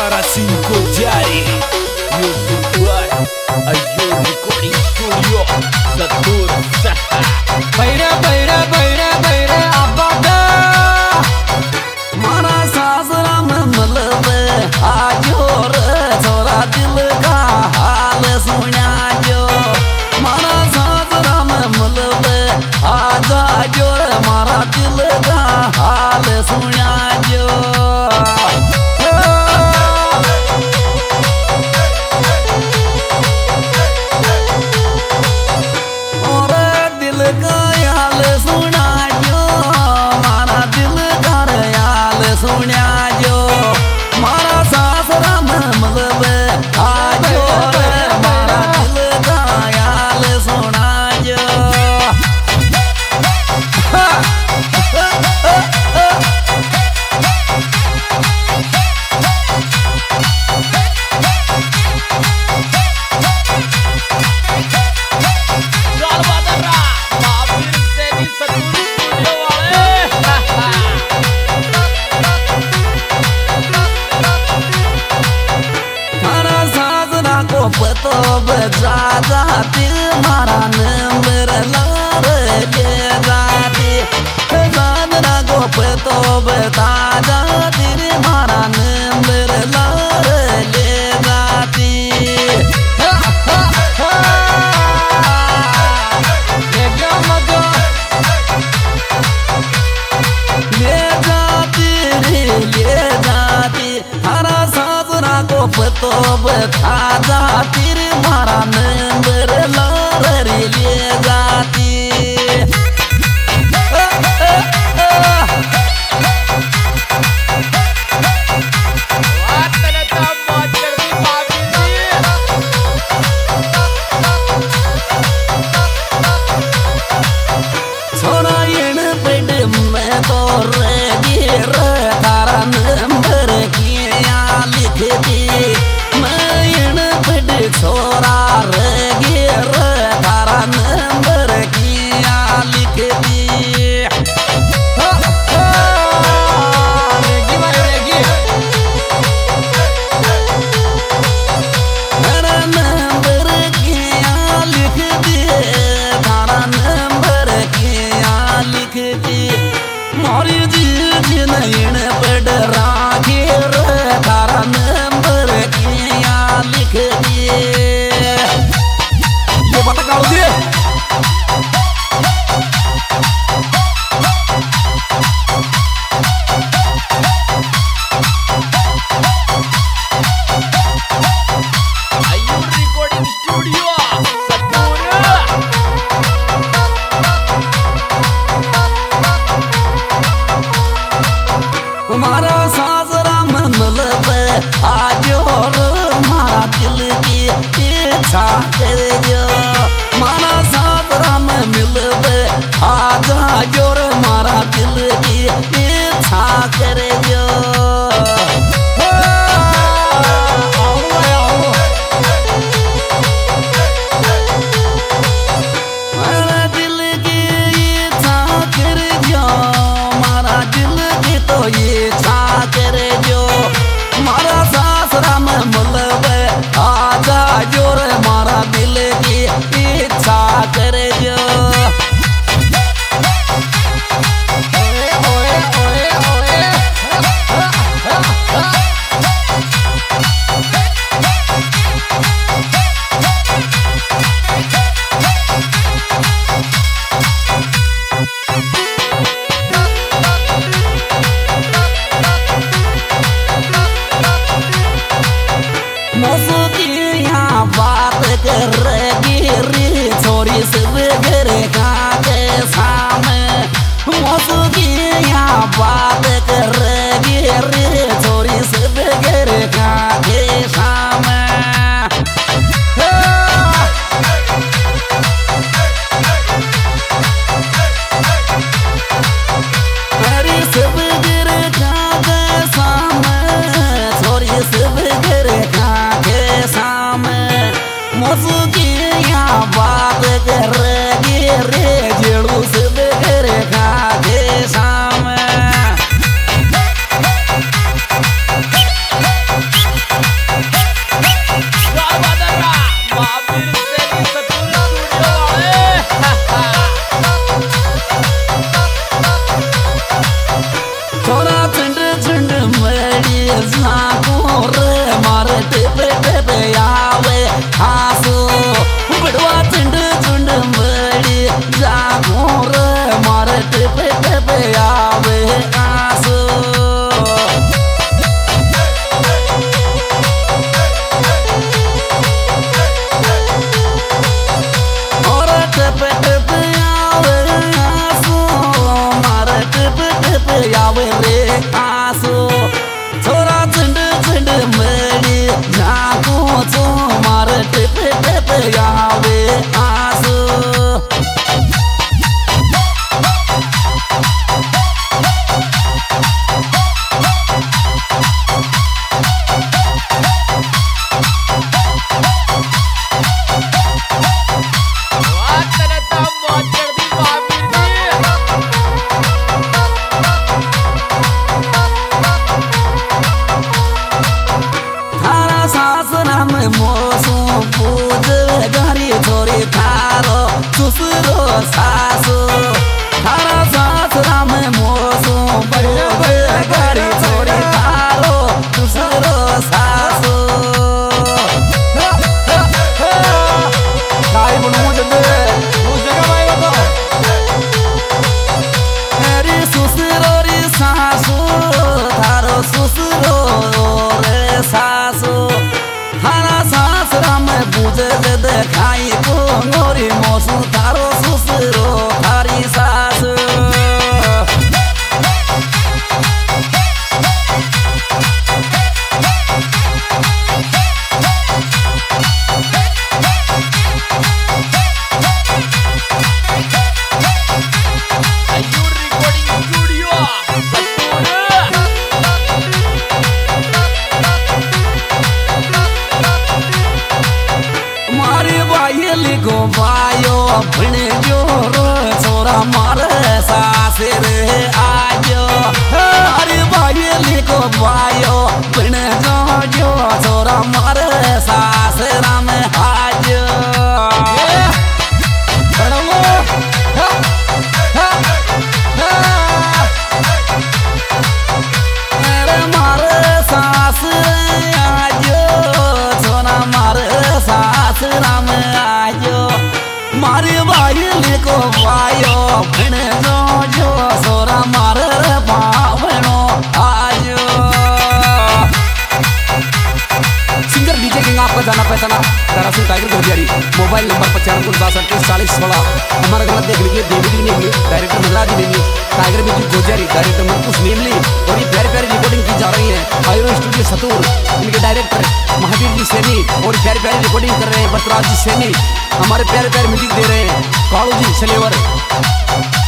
para 5 Jari Music by Ayun Recording Studio Satur Saha Baira baira baira baira abada Mara sasra mein malve aajor thora dil ka haal sunya jo Mara sasra mein malve aajor mara dil ka haal sunya jo तो बजा जाती मारा number लार ले जाती जाना को तो बता जाती मारा नंबर लार ले जाती ले जाती हरा साजना को तो बता जाती मारा नंबर लार ले जाती छोरा येन पेट में तो रेगी रे तारा नंबर किया लिख दी मैं येन पेट छोरा रेगी रे तारा नंबर किया लिख दी रेगी भाई रेगी मेरा नंबर किया लिख दी तारा नंबर किया लिख दी मोरी जी नयन पड़ रागे रे तारा नंबर किया लिख दिए ये पता काल दिए Ayun Recording Studio Satur मारा सासरा में मिलवे आज और मारा दिल की इच्छा कर जो मारा सासरा में मिलवे आज और मारा दिल की इच्छा कर जो मारा दिल की इच्छा कर जो मारा दिल की तो ये छा करे जो मारा सासरा में मिलवे आजा जोर मारा दिल की इच्छा करे जो ओए ओए ओए मौसुकिया बात कर गिरी छोरी से घर का के सामने मौसुकिया बात कर गिरी छोरी से घर का के सामने हरी सब घर का के सामने छोरी सब घर का के सामने मौसुकिया बात कर गिरी जेड़ू सब घर का के सामने मारे टिपे टिपे आवे आंसू और टिपे टिपे आवे आंसू मारे टिपे टिपे आवे रे आंसू छोरा चिंड चिंड मेरी जागो तो मारे टिपे टिपे आवे आंसू सुसरो सासो थारा सासरा में मोसो बड़े गाड़ी छोड़ी थारो सुसरो सासो गाड़ी बनू जंदे उस जगह में तो मेरी सुसरो री सासो थारो सुसरो रे सासो थारा सासरा में बुझे दे खाई को नोरी मोसू थारो सुसरो थारी सास गो बायो भणे जो छोरा मारे सासे रे आजो अरे भाई को बायो भणे जो छोरा मारे सासे राम आजो अरे मारे सास आजो छोरा मारे सास राम मारे भाई को वायो भणे जो सोरा मारे भावनो आजो सिंगर डीजे किंग आपका जाना पहचाना दरअसल टाइगर गोजियारी मोबाइल नंबर 95624016 हमारा गलत देख लीजिए देवी नेमली डायरेक्टर मिला जी नेमली टाइगर म्यूजिक गोजियारी डायरेक्टर मनकुश नेमली और ये प्यारी प्यारी रिकॉर्डिंग की जा रही है आयरो स्टूडियो सतूर इनके डायरेक्टर महावीर जी सैनी और प्यारी प्यारी रिकॉर्डिंग कर रहे हैं बतराज जी सैनी हमारे प्यारे प्यारे म्यूजिक दे रहे हैं कालू जी सलेवर।